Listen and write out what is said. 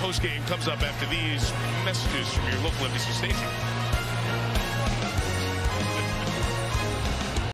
post game comes up after these messages from your local NBC station.